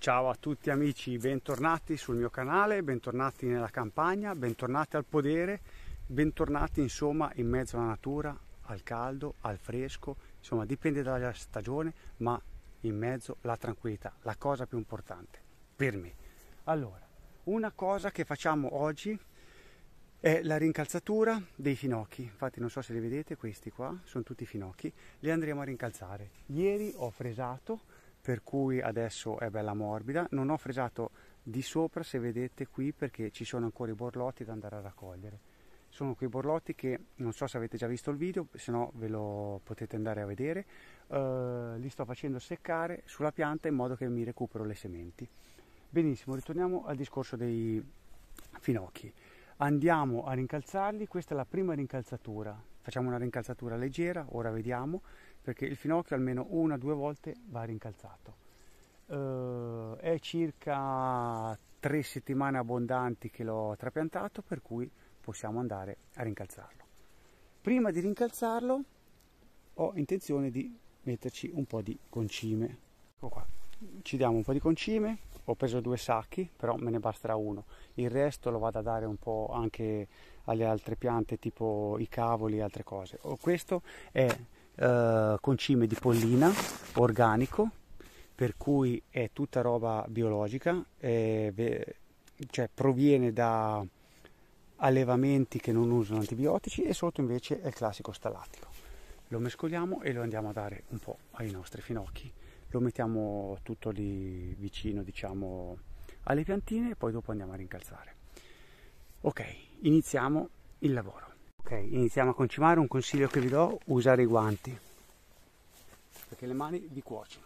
Ciao a tutti amici, bentornati sul mio canale, bentornati nella campagna, bentornati al podere, bentornati insomma in mezzo alla natura, al caldo, al fresco, insomma dipende dalla stagione, ma in mezzo alla tranquillità, la cosa più importante per me. Allora, una cosa che facciamo oggi è la rincalzatura dei finocchi. Infatti non so se li vedete, questi qua sono tutti finocchi, li andremo a rincalzare. Ieri ho fresato, per cui adesso è bella morbida. Non ho fresato di sopra, se vedete qui, perché ci sono ancora i borlotti da andare a raccogliere. Sono quei borlotti che non so se avete già visto il video, se no ve lo potete andare a vedere. Li sto facendo seccare sulla pianta in modo che mi recupero le sementi. Benissimo, ritorniamo al discorso dei finocchi. Andiamo a rincalzarli, questa è la prima rincalzatura. Facciamo una rincalzatura leggera, ora vediamo, perché il finocchio almeno una o due volte va rincalzato. È circa 3 settimane abbondanti che l'ho trapiantato, per cui possiamo andare a rincalzarlo. Prima di rincalzarlo ho intenzione di metterci un po' di concime. Ecco qua. Ci diamo un po' di concime, ho preso 2 sacchi, però me ne basterà uno. Il resto lo vado a dare un po' anche alle altre piante, tipo i cavoli e altre cose. Questo è concime di pollina organico, per cui è tutta roba biologica, cioè proviene da allevamenti che non usano antibiotici, e sotto invece è il classico stallatico. Lo mescoliamo e lo andiamo a dare un po' ai nostri finocchi. Lo mettiamo tutto lì vicino, diciamo, alle piantine, e poi dopo andiamo a rincalzare. Ok, iniziamo il lavoro. Ok, iniziamo a concimare. Un consiglio che vi do: usare i guanti, perché le mani vi cuociono.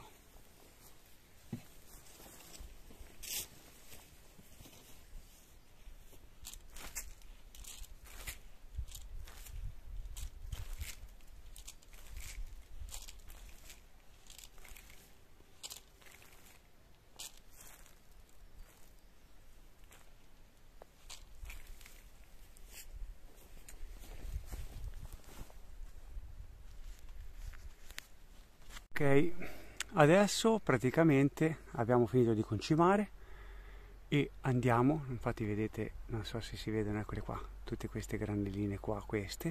Ok, adesso praticamente abbiamo finito di concimare e andiamo, infatti vedete, non so se si vedono, eccole qua, tutte queste grandi linee qua, queste,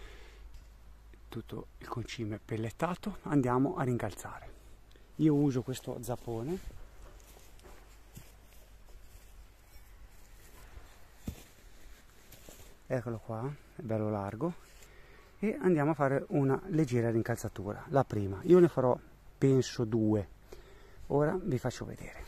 tutto il concime pellettato, andiamo a rincalzare. Io uso questo zappone, eccolo qua, è bello largo, e andiamo a fare una leggera rincalzatura. La prima, io ne farò penso 2, ora vi faccio vedere.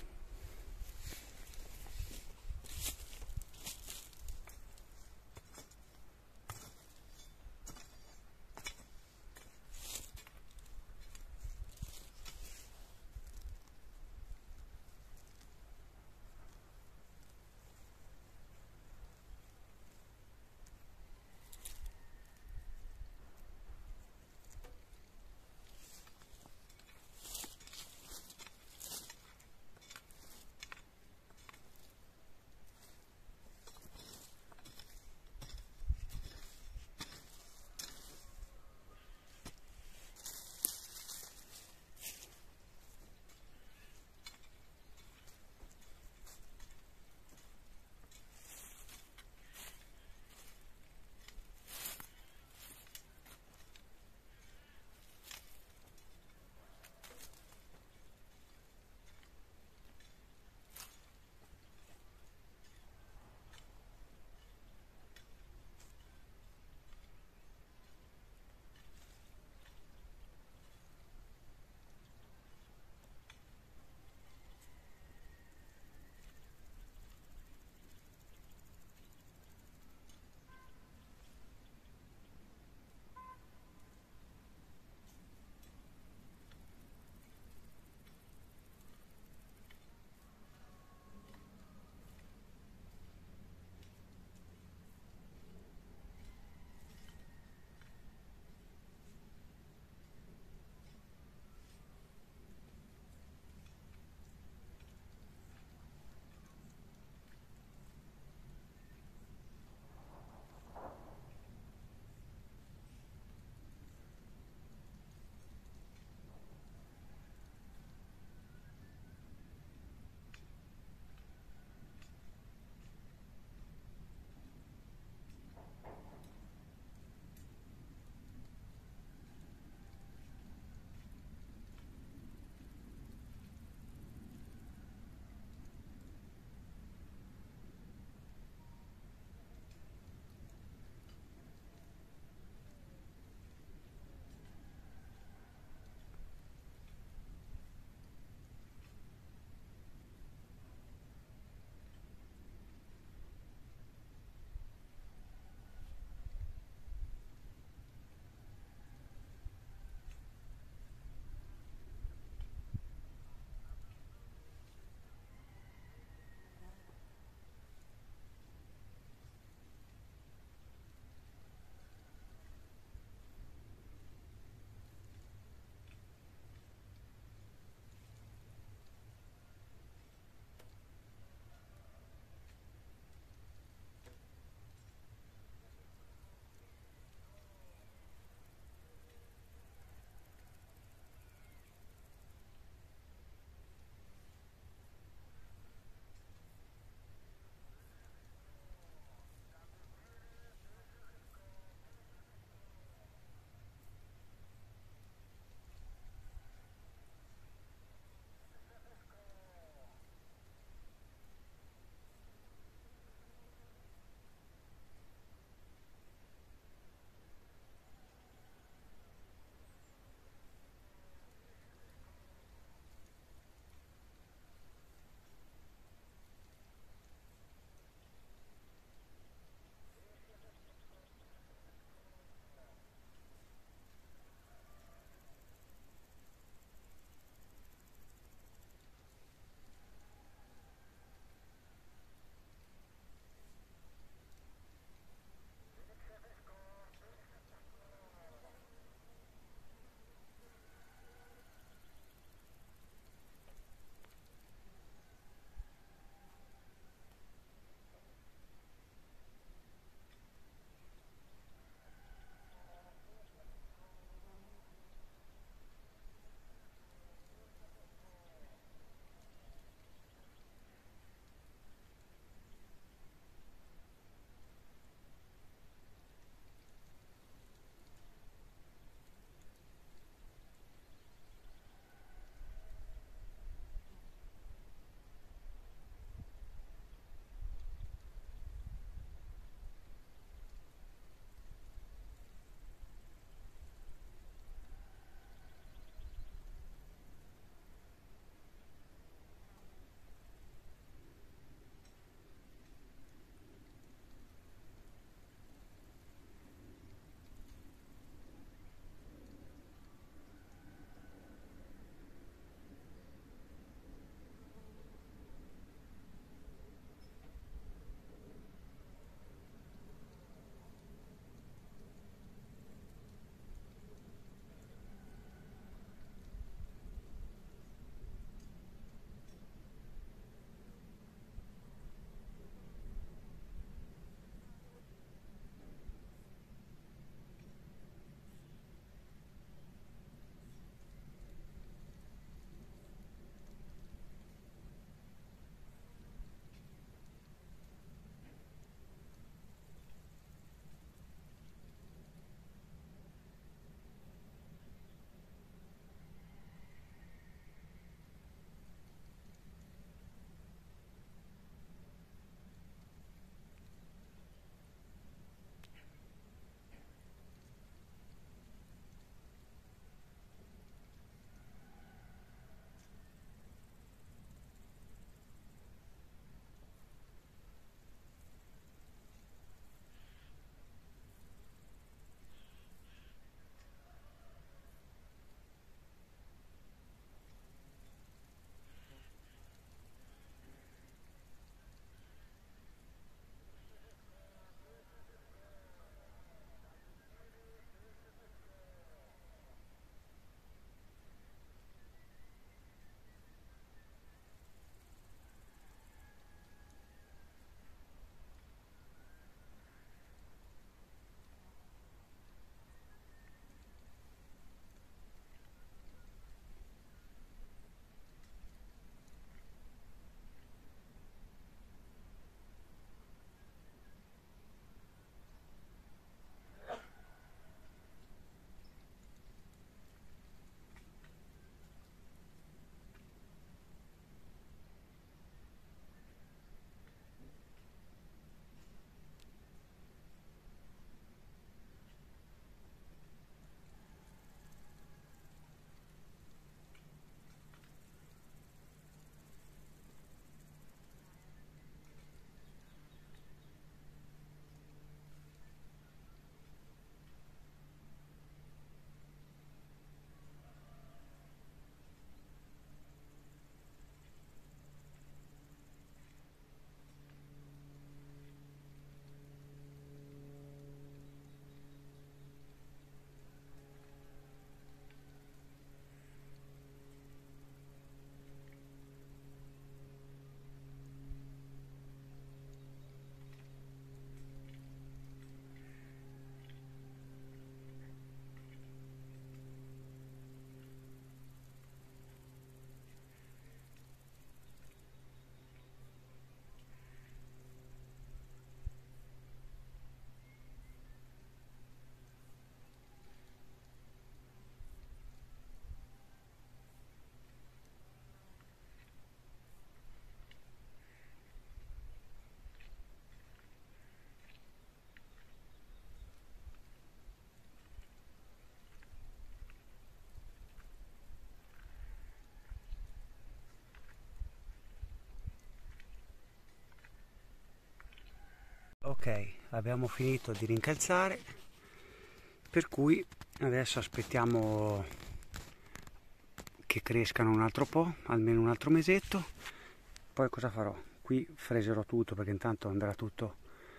Ok, abbiamo finito di rincalzare, per cui adesso aspettiamo che crescano un altro po', almeno un altro mesetto. Poi cosa farò? Qui freserò tutto, perché intanto andrà tutto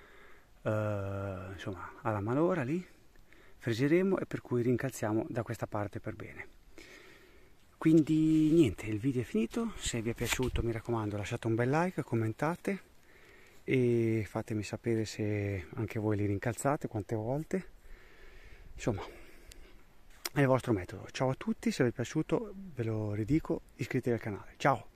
insomma alla malora lì, freseremo, e per cui rincalziamo da questa parte per bene. Quindi niente, il video è finito. Se vi è piaciuto, mi raccomando, lasciate un bel like, commentate e fatemi sapere se anche voi li rincalzate, quante volte. Insomma, è il vostro metodo. Ciao a tutti, se vi è piaciuto ve lo ridico, iscrivetevi al canale. Ciao!